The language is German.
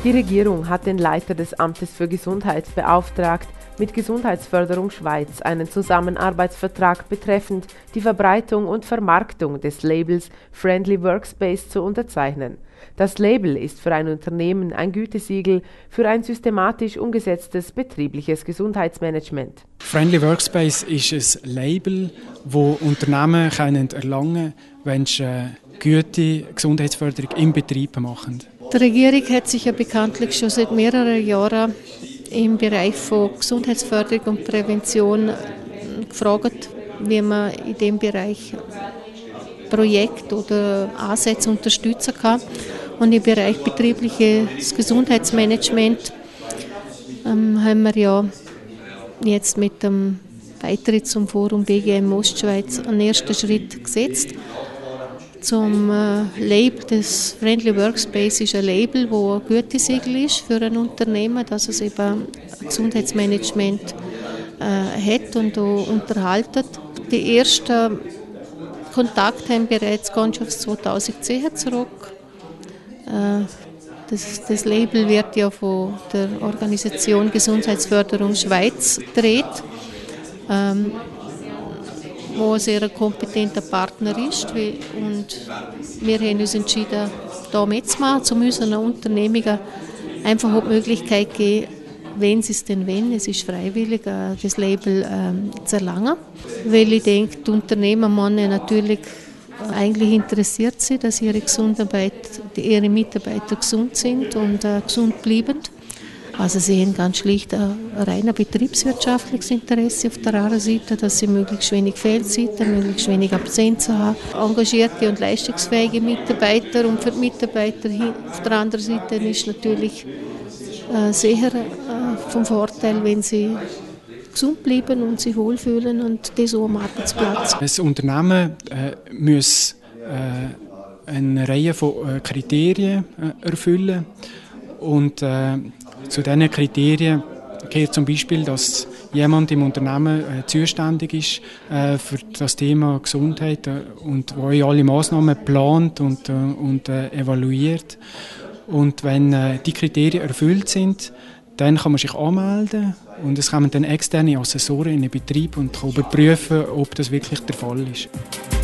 Die Regierung hat den Leiter des Amtes für Gesundheit beauftragt, mit Gesundheitsförderung Schweiz einen Zusammenarbeitsvertrag betreffend die Verbreitung und Vermarktung des Labels Friendly Workspace zu unterzeichnen. Das Label ist für ein Unternehmen ein Gütesiegel für ein systematisch umgesetztes betriebliches Gesundheitsmanagement. Friendly Workspace ist ein Label, das Unternehmen erlangen können, wenn sie gute Gesundheitsförderung im Betrieb machen. Die Regierung hat sich ja bekanntlich schon seit mehreren Jahren im Bereich von Gesundheitsförderung und Prävention gefragt, wie man in diesem Bereich Projekte oder Ansätze unterstützen kann. Und im Bereich betriebliches Gesundheitsmanagement haben wir ja jetzt mit dem Beitritt zum Forum BGM Ostschweiz einen ersten Schritt gesetzt. Zum Label des Friendly Workspace ist ein Label, das ein Gütesiegel ist für ein Unternehmen, dass es eben ein Gesundheitsmanagement hat und auch unterhalten. Die ersten Kontakte haben bereits ganz auf 2010 zurück. Das Label wird ja von der Organisation Gesundheitsförderung Schweiz gedreht, wo ein sehr kompetenter Partner ist. Und wir haben uns entschieden, da mitzumachen, zu unseren Unternehmungen einfach auch die Möglichkeit geben, wenn sie es denn wollen, es ist freiwillig, das Label zu erlangen. Weil ich denke, die Unternehmer müssen natürlich eigentlich interessiert sind, dass ihre Mitarbeiter gesund sind und gesund bleiben. Also sie haben ganz schlicht ein reiner betriebswirtschaftliches Interesse auf der anderen Seite, dass sie möglichst wenig Fehlzeiten, möglichst wenig Absenzen haben. Engagierte und leistungsfähige Mitarbeiter und für die Mitarbeiter auf der anderen Seite ist natürlich sehr vom Vorteil, wenn sie gesund bleiben und sich wohlfühlen und das auch am Arbeitsplatz. Das Unternehmen muss eine Reihe von Kriterien erfüllen und zu diesen Kriterien gehört zum Beispiel, dass jemand im Unternehmen zuständig ist für das Thema Gesundheit und wo alle Massnahmen plant und evaluiert. Und wenn die Kriterien erfüllt sind, dann kann man sich anmelden und es kommen dann externe Assessoren in den Betrieb und kann überprüfen, ob das wirklich der Fall ist.